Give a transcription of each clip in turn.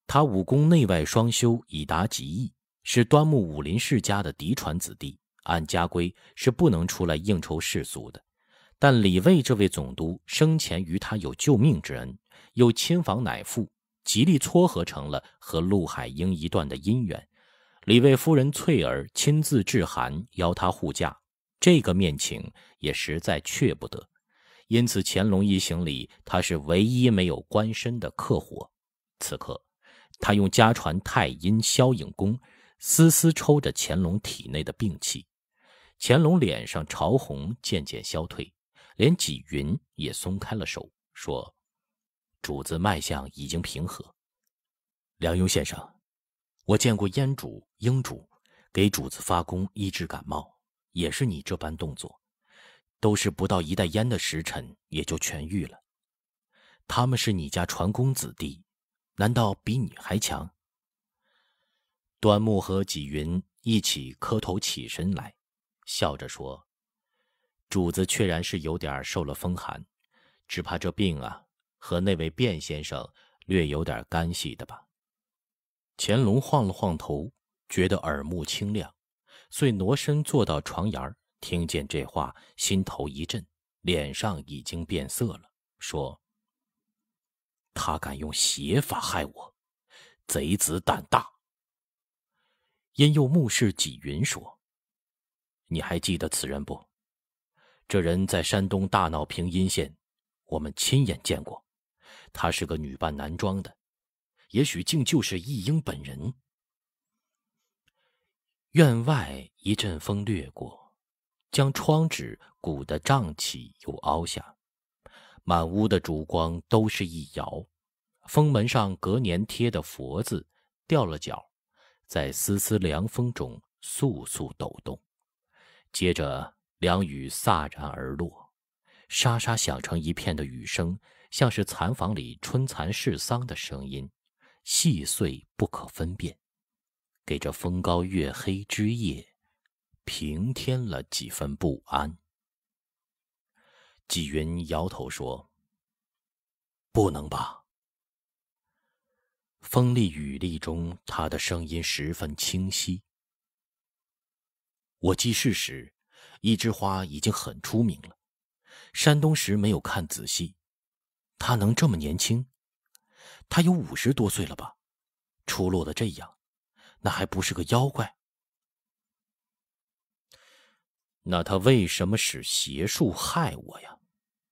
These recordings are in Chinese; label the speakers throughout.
Speaker 1: 他武功内外双修，已达极意，是端木武林世家的嫡传子弟，按家规是不能出来应酬世俗的。但李卫这位总督生前于他有救命之恩，又亲访乃父，极力撮合成了和陆海英一段的姻缘。李卫夫人翠儿亲自致函邀他护驾，这个面情也实在却不得。因此乾隆一行里，他是唯一没有官身的客活。此刻他用家传太阴消影功丝丝抽着乾隆体内的病气，乾隆脸上潮红渐渐消退，连纪云也松开了手，说：主子脉象已经平和。梁庸先生，我见过燕主、英主给主子发功医治感冒，也是你这般动作，都是不到一袋烟的时辰也就痊愈了。他们是你家传功子弟，难道比你还强？端木和纪云一起磕头起身来，笑着说：主子确然是有点受了风寒，只怕这病啊，和那位卞先生略有点干系的吧。乾隆晃了晃头，觉得耳目清亮，遂挪身坐到床沿，听见这话，心头一震，脸上已经变色了，说：他敢用邪法害我，贼子胆大。因又目视纪云说：你还记得此人不？这人在山东大闹平阴县，我们亲眼见过，他是个女扮男装的，也许竟就是义英本人。院外一阵风掠过，将窗纸鼓得胀起又凹下，满屋的烛光都是一摇，封门上隔年贴的佛字掉了角，在丝丝凉风中簌簌抖动，接着凉雨飒然而落，沙沙响成一片的雨声，像是残房里春蚕逝桑的声音，细碎不可分辨，给这风高月黑之夜平添了几分不安。纪云摇头说：不能吧。风力雨力中，他的声音十分清晰。我记事时，一枝花已经很出名了，山东时没有看仔细，他能这么年轻？他有50多岁了吧？出落得这样，那还不是个妖怪？那他为什么使邪术害我呀？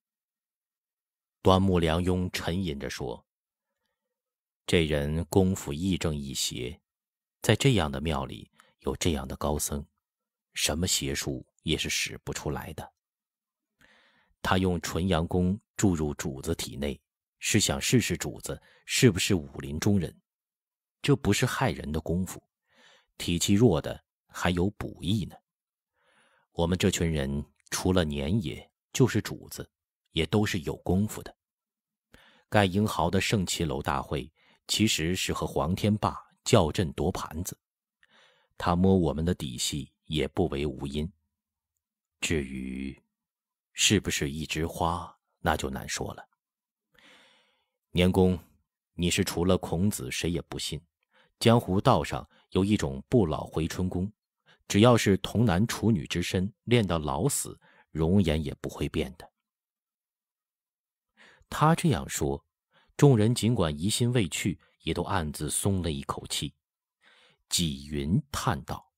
Speaker 1: 端木良庸沉吟着说：这人功夫亦正亦邪，在这样的庙里有这样的高僧，什么邪术也是使不出来的。他用纯阳功注入主子体内，是想试试主子是不是武林中人，这不是害人的功夫，体气弱的还有补益呢。我们这群人除了年爷就是主子，也都是有功夫的。盖英豪的圣骑楼大会其实是和黄天霸较阵夺盘子，他摸我们的底细也不为无因。至于是不是一枝花，那就难说了。年公，你是除了孔子谁也不信，江湖道上有一种不老回春功，只要是童男处女之身，练到老死，容颜也不会变的。他这样说，众人尽管疑心未去，也都暗自松了一口气。纪云叹道：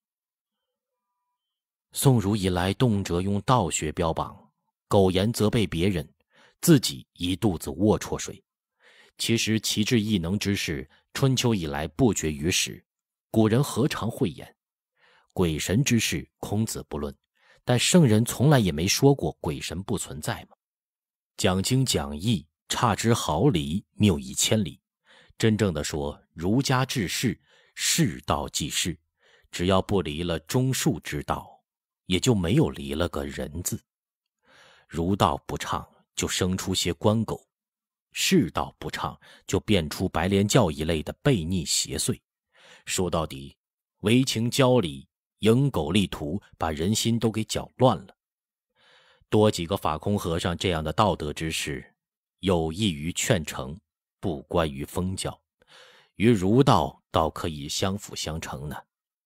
Speaker 1: 宋儒以来动辄用道学标榜，苟言责备别人，自己一肚子龌龊水。其实奇智异能之事，春秋以来不绝于史，古人何尝讳言？鬼神之事，孔子不论，但圣人从来也没说过鬼神不存在嘛。讲经讲义，差之毫厘，谬以千里。真正的说，儒家治世，世道即世，只要不离了中恕之道，也就没有离了个人字。儒道不畅，就生出些官狗；世道不畅，就变出白莲教一类的悖逆邪祟。说到底，为情教理，蝇狗力图，把人心都给搅乱了。多几个法空和尚这样的道德之士，有益于劝诚，不关于封教。 与儒道倒可以相辅相成呢。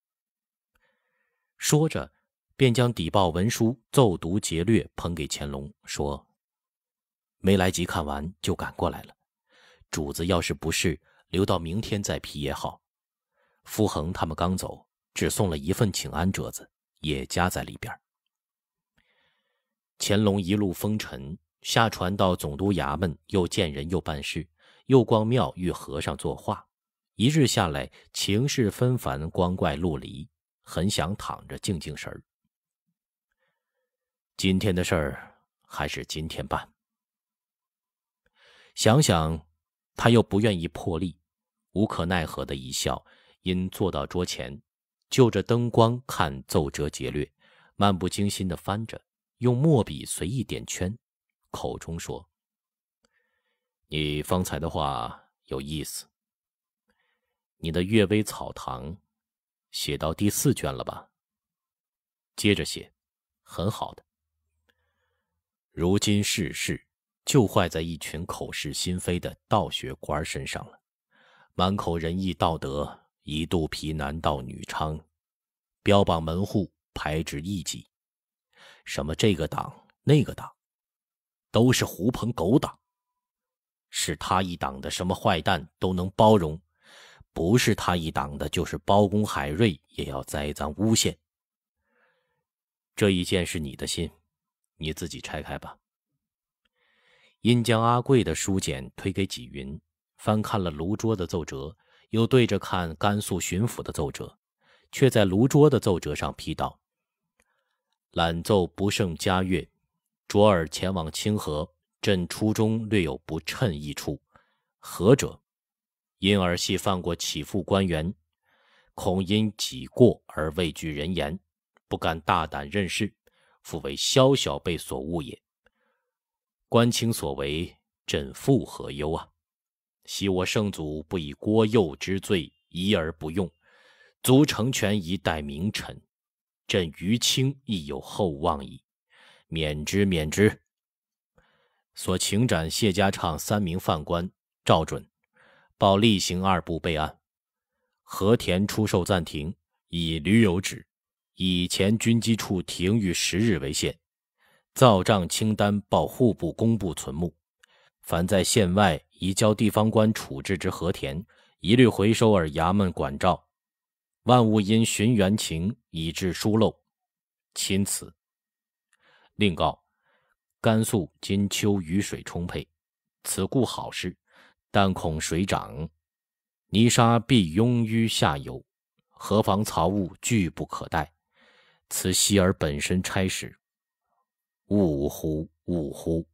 Speaker 1: 说着，便将底报文书奏读节略捧给乾隆，说：没来及看完就赶过来了，主子要是不是，留到明天再批也好。傅恒他们刚走，只送了一份请安折子，也夹在里边。乾隆一路风尘，下船到总督衙门，又见人又办事，又逛庙遇和尚作画，一日下来，情事纷繁，光怪陆离，很想躺着静静神儿。今天的事儿还是今天办。想想，他又不愿意破例，无可奈何的一笑，因坐到桌前，就着灯光看奏折节略，漫不经心地翻着，用墨笔随意点圈，口中说：你方才的话有意思。你的《阅微草堂》写到第4卷了吧？接着写，很好的。如今世事就坏在一群口是心非的道学官身上了，满口仁义道德，一肚皮男盗女娼，标榜门户，排斥异己，什么这个党那个党，都是狐朋狗党。是他一党的什么坏蛋都能包容，不是他一党的就是包公海瑞也要栽赃诬陷。这一件是你的信，你自己拆开吧。因将阿贵的书简推给纪云，翻看了卢拙的奏折，又对着看甘肃巡抚的奏折，却在卢拙的奏折上批道：览奏不胜嘉悦，卓尔前往清河，朕初中略有不称一处，何者？因儿系犯过起复官员，恐因己过而畏惧人言，不敢大胆任事，复为宵小辈所误也。官卿所为，朕复何忧啊？昔我圣祖不以郭右之罪疑而不用，足成全一代名臣，朕于卿亦有厚望矣，免之免之。所请斩谢家畅3名犯官，照准，报例行2部备案。和田出售暂停，以驴有旨，以前军机处停逾10日为限。造账清单报户部工部存目，凡在县外移交地方官处置之和田，一律回收而衙门管照。万物因寻原情，以致疏漏，钦此。另告甘肃今秋雨水充沛，此固好事，但恐水涨，泥沙必拥于下游，河防曹务拒不可待，此希尔本身差事，呜呼呜呼。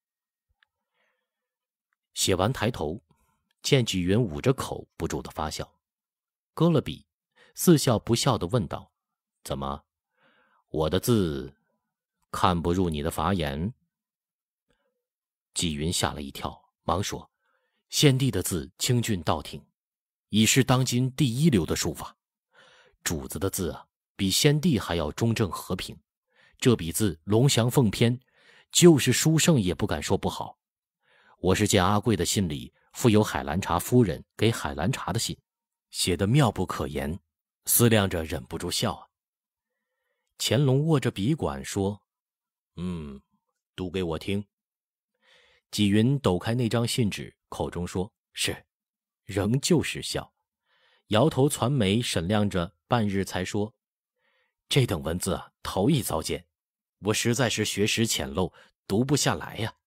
Speaker 1: 写完抬头，见纪云捂着口不住的发笑，搁了笔，似笑不笑地问道：怎么，我的字看不入你的法眼？纪云吓了一跳，忙说：先帝的字清俊道挺，已是当今第1流的书法，主子的字啊，比先帝还要中正和平，这笔字龙翔凤翩，就是书圣也不敢说不好。我是见阿贵的信里附有海兰察夫人给海兰察的信，写得妙不可言，思量着忍不住笑啊。乾隆握着笔管说：读给我听。纪云抖开那张信纸，口中说：是，仍旧是笑，摇头攒眉审量着半日才说：这等文字啊，头一遭见，我实在是学识浅陋，读不下来呀。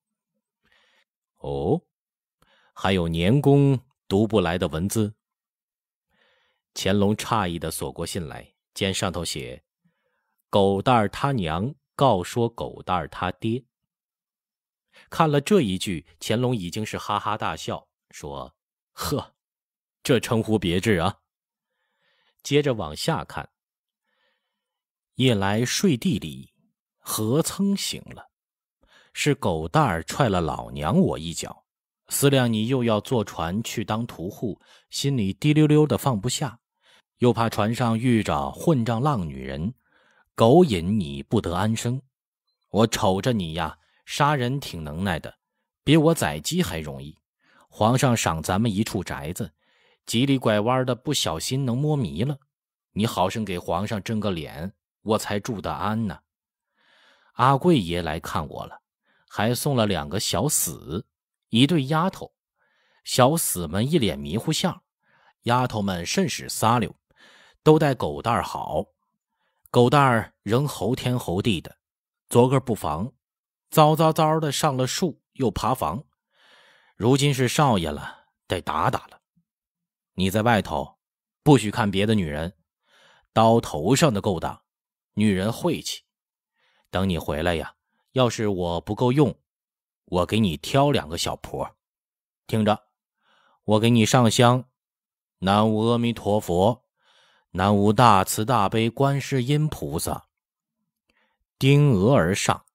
Speaker 1: 哦，还有年宫读不来的文字？乾隆诧异地索过信来，见上头写：狗蛋儿他娘告说狗蛋儿他爹。看了这一句，乾隆已经是哈哈大笑，说：呵，这称呼别致啊。接着往下看：夜来睡地里，何曾醒了，是狗蛋儿踹了老娘我一脚，思量你又要坐船去当屠户，心里滴溜溜的放不下，又怕船上遇着混账浪女人，狗引你不得安生。我瞅着你呀，杀人挺能耐的，比我宰鸡还容易。皇上赏咱们一处宅子， 急里拐弯的不小心能摸迷了，你好生给皇上争个脸，我才住得安呢。阿贵爷来看我了，还送了2个小厮，一对丫头。小厮们一脸迷糊相，丫头们甚是撒溜，都带狗蛋好。狗蛋仍猴天猴地的，昨个不防，糟糟糟的上了树又爬房。如今是少爷了，得打打了。你在外头不许看别的女人，刀头上的勾当，女人晦气。等你回来呀，要是我不够用，我给你挑2个小婆。听着，我给你上香，南无阿弥陀佛，南无大慈大悲观世音菩萨。丁额而上。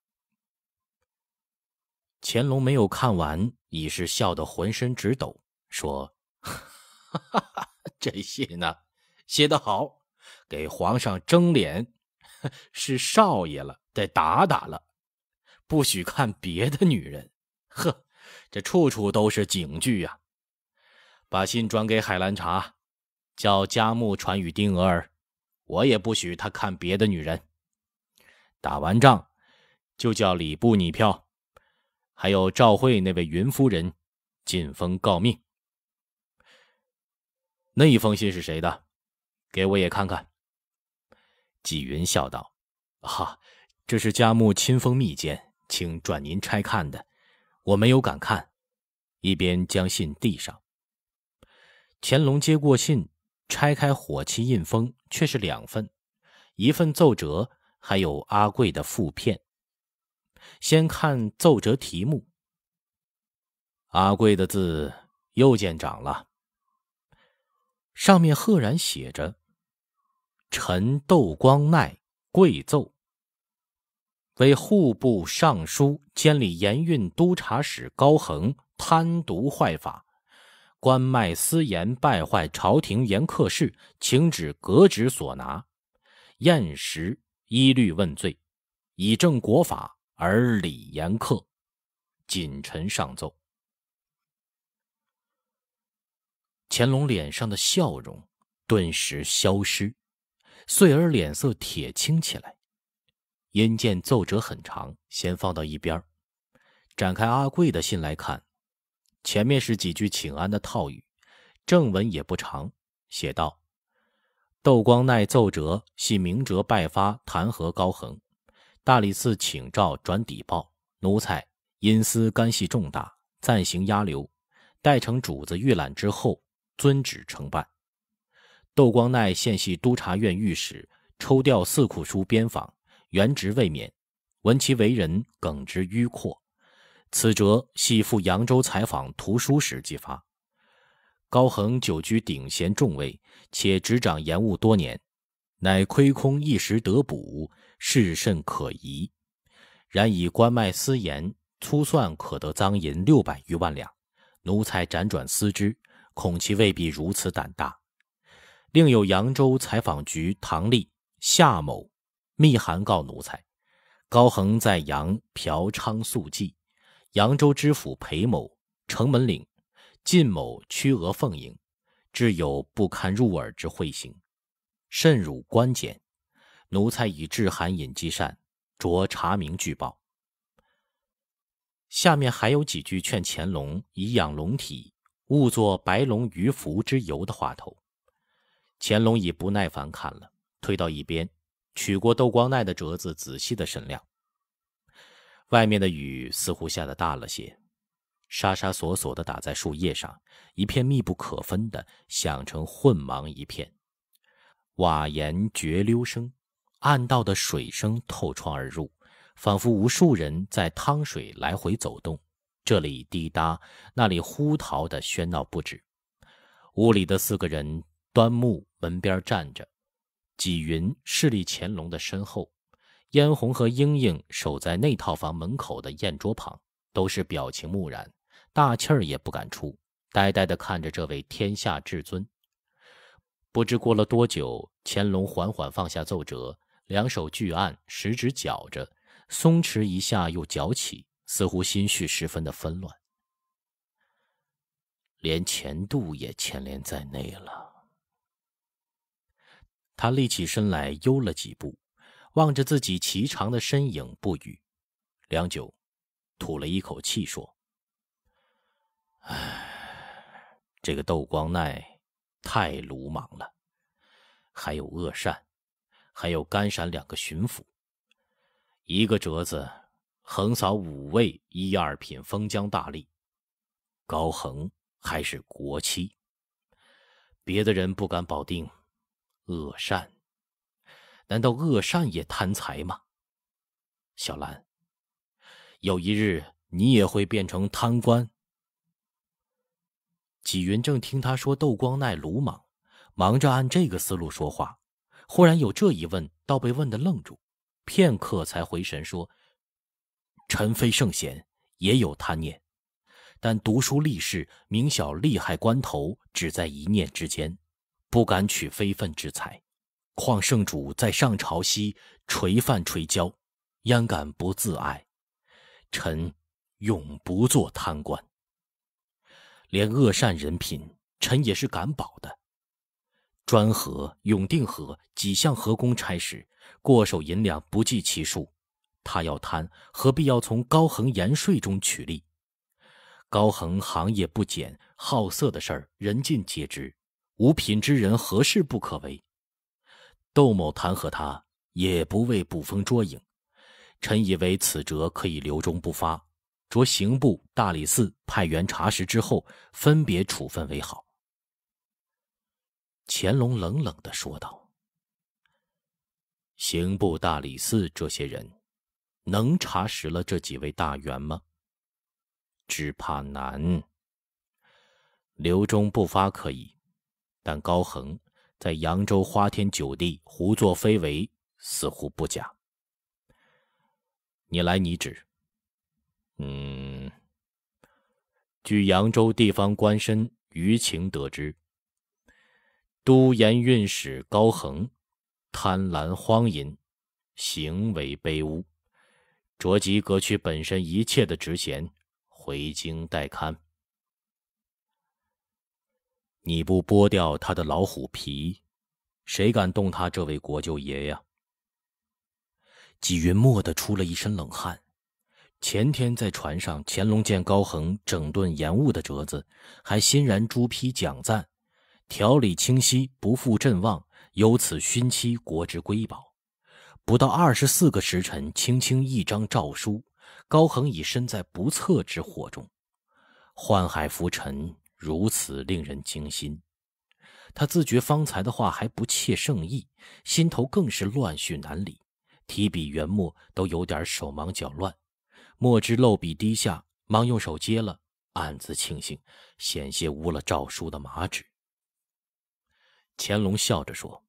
Speaker 1: 乾隆没有看完，已是笑得浑身直抖，说：哈哈，这信呢，写得好，给皇上争脸，是少爷了，得打打了，不许看别的女人。呵，这处处都是警句呀。把信转给海兰察，叫佳木传与丁额儿，我也不许他看别的女人。打完仗，就叫礼部拟票，还有赵慧那位云夫人进封告命。那一封信是谁的？给我也看看。纪云笑道：这是佳木亲封密件，请转您差看的，我没有敢看。一边将信递上。乾隆接过信，拆开火漆印封，却是2份，一份奏折，还有阿贵的附片。先看奏折题目，阿贵的字又见长了，上面赫然写着：臣窦光鼐贵奏，为户部尚书监理盐运督察使高恒贪渎坏法，官卖私盐，败坏朝廷严客事，请旨革职所拿，验实依律问罪，以正国法而理严苛，谨臣上奏。乾隆脸上的笑容顿时消失，遂而脸色铁青起来。因见奏折很长，先放到一边，展开阿贵的信来看。前面是几句请安的套语，正文也不长，写道：窦光鼐奏折系明哲拜发弹劾高恒，大理寺请诏转抵报，奴才因私干系重大，暂行押留，待成主子预览之后，遵旨承办。窦光鼐现系督察院御史，抽调四库书编访，原职未免，闻其为人耿直迂阔，此折系赴扬州采访图书时寄发。高恒久居顶衔重位，且执掌盐务多年，乃亏空一时得补，事甚可疑。然以官卖私盐，粗算可得赃银600余万两，奴才辗转思之，恐其未必如此胆大。另有扬州采访局唐吏夏某密函告奴才，高恒在扬嫖娼宿妓，扬州知府裴某、城门岭、靳某驱额奉迎，致有不堪入耳之秽行，甚辱官检。奴才以致函引稽善，着查明具报。下面还有几句劝乾隆以养龙体，勿作白龙鱼凫之游的话头。乾隆已不耐烦看了，推到一边，取过窦光鼐的折子仔细的审量。外面的雨似乎下得大了些，沙沙索索地打在树叶上，一片密不可分的响成混茫一片。瓦檐绝溜声，暗道的水声透窗而入，仿佛无数人在汤水来回走动，这里滴答，那里呼逃的喧闹不止。屋里的4个人端木门边站着，纪云侍立乾隆的身后，嫣红和英英守在内套房门口的宴桌旁，都是表情木然，大气儿也不敢出，呆呆地看着这位天下至尊。不知过了多久，乾隆缓缓放下奏折，两手具案，食指绞着，松弛一下又绞起，似乎心绪十分的纷乱。 连钱度也牵连在内了。他立起身来，悠了几步，望着自己颀长的身影不语，良久，吐了一口气说：“唉，这个窦光鼐太鲁莽了，还有鄂善，还有甘陕2个巡抚，一个折子横扫5位1、2品封疆大吏，高恒还是国戚，别的人不敢保定，鄂善，难道鄂善也贪财吗？小兰，有一日你也会变成贪官。”纪云正听他说窦光鼐鲁莽，忙着按这个思路说话，忽然有这一问，倒被问得愣住，片刻才回神说：“臣非圣贤，也有贪念，但读书立事，明晓利害关头只在一念之间，不敢取非分之财。况圣主在上朝夕垂范垂交，焉敢不自爱？臣永不做贪官。连鄂善人品，臣也是敢保的。专河、永定河几项河工差事，过手银两不计其数。他要贪，何必要从高恒盐税中取利？高恒行业不简，好色的事儿人尽皆知，无品之人何事不可为？窦某弹劾他，也不为捕风捉影。臣以为此折可以留中不发，着刑部、大理寺派员查实之后，分别处分为好。乾隆冷冷地说道：“刑部、大理寺这些人，能查实了这几位大员吗？只怕难。留中不发可以，但高恒在扬州花天酒地胡作非为，似乎不假。你来拟旨。据扬州地方官绅舆情得知，都盐运使高恒贪婪荒淫，行为卑污，着即革去本身一切的职衔，回京待看。你不剥掉他的老虎皮，谁敢动他这位国舅爷呀？”纪云蓦地出了一身冷汗。前天在船上，乾隆见高恒整顿盐务的折子，还欣然朱批奖赞，条理清晰，不负朕望，由此勋期国之瑰宝。不到24个时辰，轻轻一张诏书，高恒已身在不测之祸中。宦海浮沉，如此令人惊心。他自觉方才的话还不切圣意，心头更是乱绪难理，提笔原墨都有点手忙脚乱。墨汁漏笔滴下，忙用手接了，暗自庆幸险些污了诏书的马纸。乾隆笑着说：“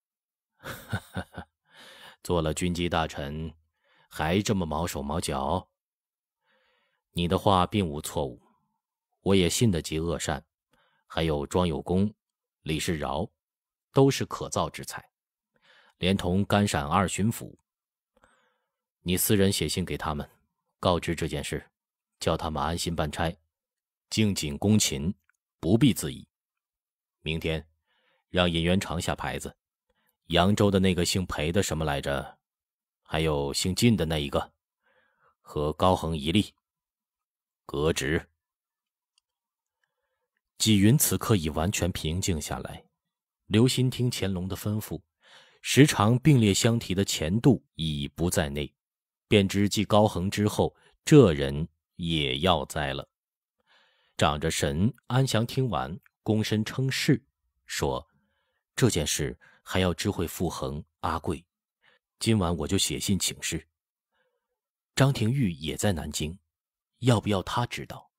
Speaker 1: 做了军机大臣，还这么毛手毛脚？你的话并无错误，我也信得及鄂善，还有庄有功、李世饶，都是可造之才，连同甘陕2巡抚。你私人写信给他们，告知这件事，叫他们安心办差，敬谨恭勤，不必自疑。明天让尹元长下牌子，扬州的那个姓裴的什么来着，还有姓靳的那一个，和高恒一例，革职。”纪云此刻已完全平静下来，留心听乾隆的吩咐，时常并列相提的钱度已不在内，便知继高恒之后，这人也要栽了。长着神安详听完，躬身称是，说：“这件事还要知会傅恒、阿贵，今晚我就写信请示。张廷玉也在南京，要不要他知道？”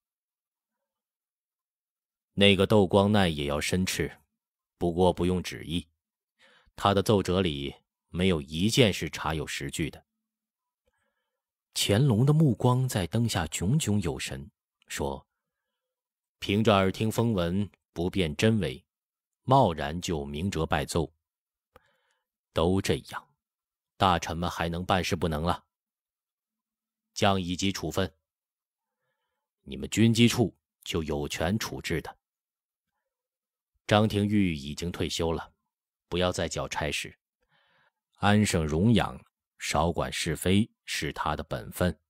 Speaker 1: 那个窦光鼐也要申斥，不过不用旨意，他的奏折里没有一件是查有实据的。乾隆的目光在灯下炯炯有神，说：“凭着耳听风闻，不辨真伪，贸然就明折拜奏，都这样，大臣们还能办事不能了？降一级处分，你们军机处就有权处置的。张廷玉已经退休了，不要再搅差事，安生容养，少管是非是他的本分。